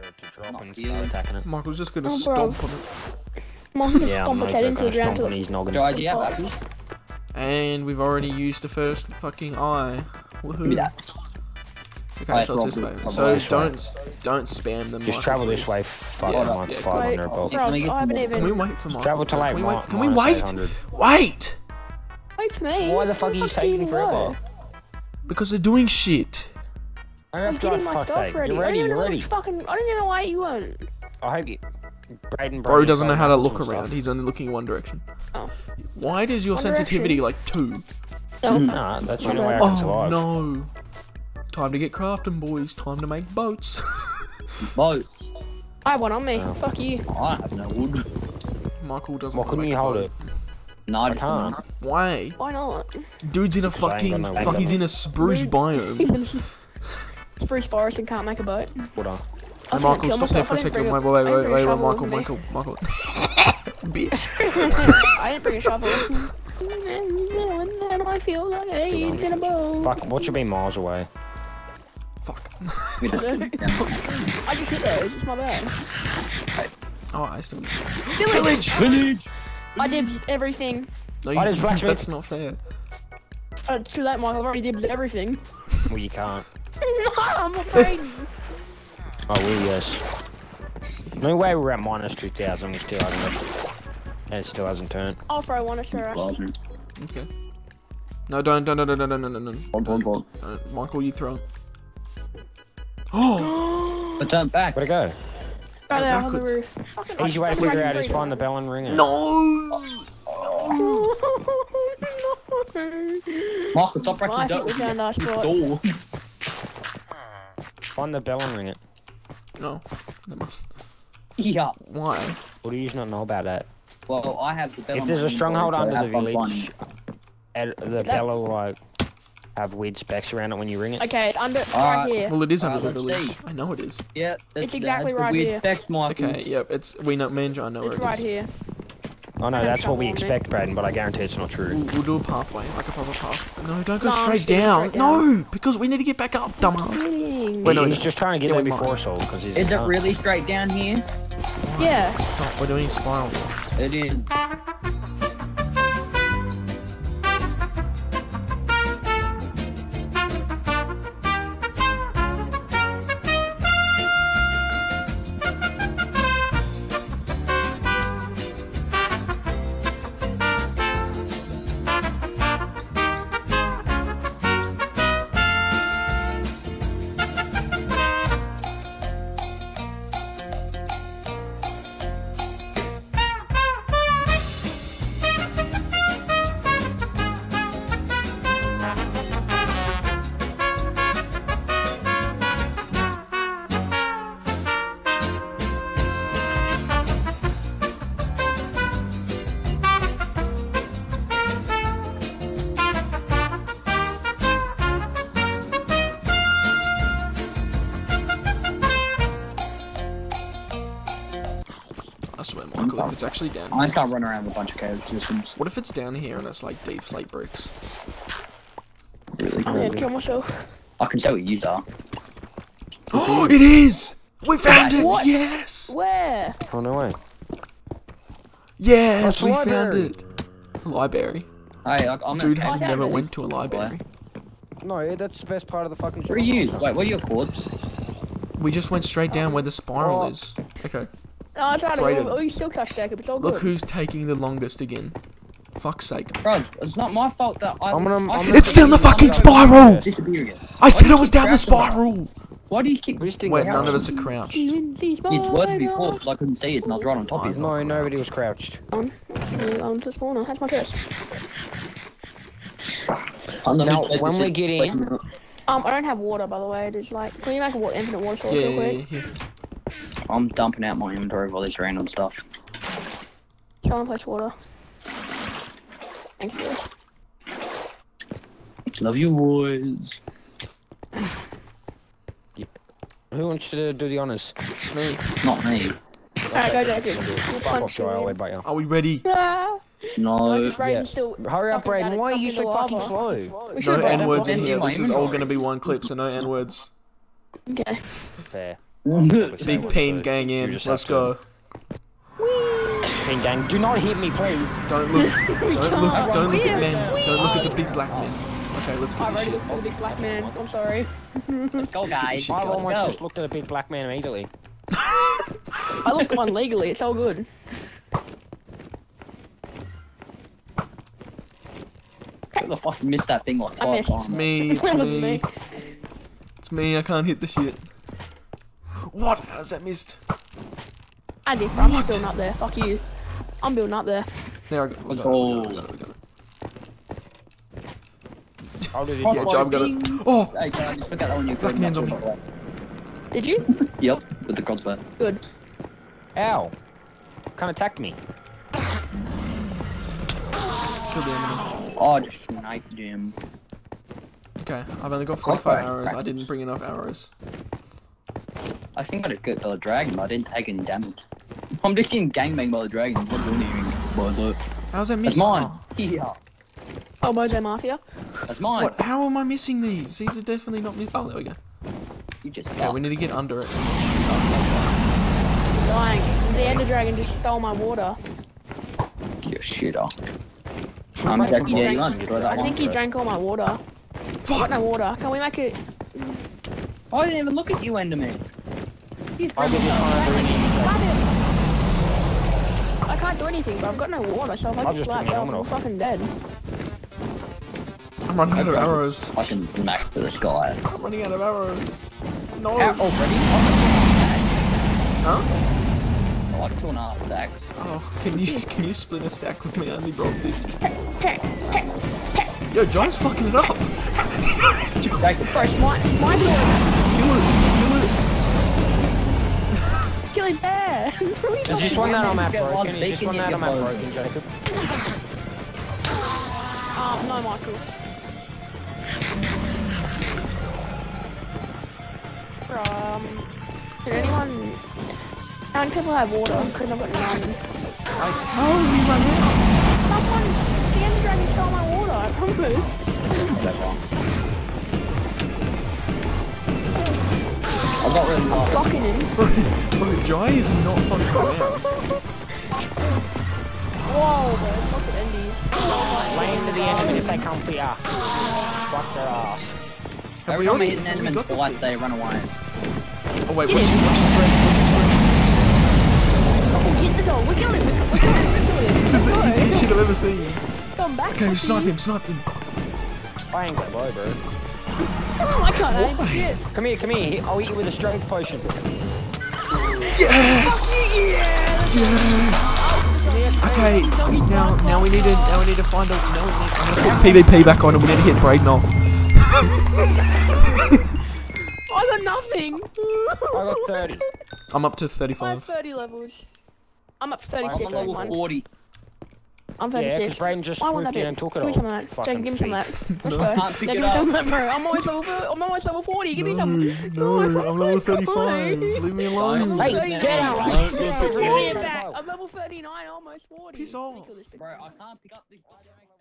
to drop and start attacking it. Michael's just gonna stomp on it. Michael's gonna Yeah, stomp I'm his head into the ground. on his noggin. Do you have apples? And we've already used the first fucking eye. Woohoo. Give me that. Okay, so it's this way. So don't spam them. Just Michael, travel this please. way. Fuck, Yeah, I'm like yeah, 500 Bro, volts. I haven't even. Can we wait for Michael? Travel to like Can we wait? Can we minus wait? 800. Wait! Wait for me. Why the fuck are you taking forever? Because they're doing shit. I I'm have to drive, getting my fuck's stuff sake. ready. You're ready, you're ready. I don't even know why you weren't. I hope you... Bro doesn't know how to look around. He's only looking in one direction. Oh. Why does your One sensitivity like 2? No. Nah, that's the only way I can Oh survive. no! Time to get crafting, boys. Time to make boats. Boat. I have one on me. Oh. Fuck you. I have no wood. Michael doesn't. Why wanna couldn't make you a hold boat. it? No, I can't. Why? Why not? Dude's in a I ain't fucking. got no Fuck, wood. he's in a spruce Rude. biome. Spruce forest and can't make a boat. Hold on. I was Michael, gonna kill stop there myself. for a I didn't second. bring Wait, a- I didn't bring a shovel Michael, with me. Michael. Bitch. I didn't bring a shovel. And I feel like AIDS in a boat. Fuck, what should be miles away? Fuck. We just- I just hit those. It's my bad. Oh, I still. Village. Village! I did everything. No, Why does blacksmith- that's not fair. It's too late, Michael. I've already did everything. Well, you can't. I'm afraid. Oh, well, yes. No way we're at minus 2,000, we still haven't. And it still hasn't turned. I'll throw one at Sarah. Okay. No, don't. Michael, you throw. Oh! But turn back. Where'd it go? Right there on the backwards. roof. Fucking- Easy way to I'm figure ready out for is it. find the bell and ring it. No! Michael, stop I breaking think we found our spot. door. Find the bell and ring it. No. Yeah. Why? What do you not know about that? Well, I have the bell. If on there's my a stronghold inventory, under the so I have fun village, finding the bell will like have weird specs around it when you ring it. Okay, it's under right Alright. here. Well, it is under the let's village. see. I know it is. it. Yeah, It's exactly that has right the weird here. specs, Michael. Okay, yep, it's. We know, me and John know where It's it right is. here. Oh no, I have that's what we trouble on me. expect, Braden, but I guarantee it's not true. We'll do a pathway, like a proper path. No, don't go No, I'm straight shooting down. straight down. No, because we need to get back up, dumbass. Kidding. Wait, no, He's just trying to get Yeah, there we might. before us all, because he's Is it can't. really straight down here? Yeah. Stop, we're doing spiral. It is. I swear, Michael, if it's actually down I here. can't run around with a bunch of cave systems. What if it's down here and it's like deep slate bricks? Really I'm cool. gonna kill myself. I can tell what you are. Oh, it is! We found it! What? Yes! Where? Oh no way. Yes, That's we library. found it! Library. Hey, I'm Dude at has found never it. went to a library. No, that's the best part of the fucking Where are you? Wait, what are your cords? We just went straight down where the spiral Oh. is. Okay. No, I tried Brayden. it. Oh, you still touch Jacob. It's all Look good. who's taking the longest again. Fuck's sake. Bro, it's not my fault that I. I'm gonna- It's down the fucking spiral! Disappear again. I said it was keep down the crouching, spiral! Why do you keep? We just didn't Wait, go none of us crouching. are crouched. It's worth it before because I couldn't see it and I was right on top of you. No, nobody was crouched. On to spawner. That's my chest. I'm not Now, gonna when take we this get shit. in- I don't have water, by the way. It is like, can you make a infinite water source Yeah, real yeah, quick? yeah. I'm dumping out my inventory of all this random stuff. Someone place water. Thanks, boys. Love you, boys. Who wants to do the honors? Me. Not me. Alright, go, Jacob. We'll Fuck punch off, you Joel, I'll in. wait by you. Are we ready? Ah! No. Brayden's yeah. still Hurry up, fucking Braden, why are dunked you into so fucking lava. slow? We No should've brought N-words that in in here. my This is all inventory. gonna be one clip, so no N-words. Okay. Fair. Big Peen gang in. Let's go. Peen gang, do not hit me, please. Don't look at men. Don't look at the big black men. Okay, let's get I've this already shit. looked at the big black man. I'm sorry. Let's go, guys. shit I going. almost Go. just looked at a big black man immediately. I looked at one legally. It's all good. Who the fuck's missed that thing like I 5 missed. times? Me, it's It was me. me. It's me, I can't hit the shit. What? How's that missed? I did. I'm What? building up there. Fuck you. I'm building up there. There I go. We got it, Oh. we got it, we got it. How did it Oh, get? Good job, got it. Oh! Hey, can I just look at that one you Black man's on me. Did you? Yep, with the crossbow. Good. Ow. Can't attack me. Kill the enemy. Oh, just sniped him. Okay, I've only got 45 arrows. I didn't bring enough arrows. I think I did get the dragon, but I didn't take any damage. I'm just getting gangbanged by the dragon. I'm not doing anything. Bozo. How's that That's missed? mine. Oh. Yeah. Oh, Mojo Mafia. That's mine. What? How am I missing these? These are definitely not missed. Oh, there we go. You just Okay, suck. we need to get under it. Dying. The Ender Dragon just stole my water. You're a shitter. Should I'm we make Jackie a Daddy boat? One. Throw that I one think he for it. drank all my water. I Fuck! got no water. Can we make it? I didn't even look at you, Enderman. I'll get this one over in I can't do anything, but I've got no water, so if I I'll get just slapped bring my out, I'm helmet off. fucking dead. I'm running out of arrows. I can smack to this guy. I'm running out of arrows. No. Already? Huh? I like 2.5 stacks. Oh, can you split a stack with me? I only brought 50. Yo, John's fucking it up. John, Jacob, Bro, it's my door. kill it, Kill his bear. Is this one that I'm at Get one broken? Is this bacon, one you that get I'm at both. broken, Jacob? No, Michael. Did anyone... How many people have water? Because I've got none. How have you run out? Someone's... The Ender Dragon stole my water, I promise. whatever. I'm not really laughing. Blocking him. Bro, Jai is not fucking around. Whoa, bro. Lots of endies. Lay into the enemy if they come for ya. Fuck their ass. Have Every we time I already- hit an have we enderman got the twice, they things? run away. Oh wait, Get what's him. his spread? Oh, get the dog. We killed him. We killed him. This is the easiest shit I've ever seen. Come back. Okay, fuck snipe you. him, snipe him. I ain't got low, bro. Oh, I can't aim. Shit. Come here, come here. I'll eat you with a strength potion. Yes! Yes! Okay, now we need to find a I'm gonna put PvP back on and we need to hit Braden off. I got nothing. I got 30. I'm up to I have 35. 30 levels. I'm up to I'm 36. on level never mind. 40. I'm Yeah, 36. because Braden just I want that swooped in bit. and took it Give me all. some of that. Fucking Jacob, give me some of that. Let's No. go. Can't pick Yeah, it give me some of up. that, bro. I'm almost level 40. Give me some. No, I'm level 35. Leave me alone. Hey, Hey, get out! Give me it back. I'm level 39, almost 40. Piss off. Let me kill this bitch. Bro, I can't pick up this.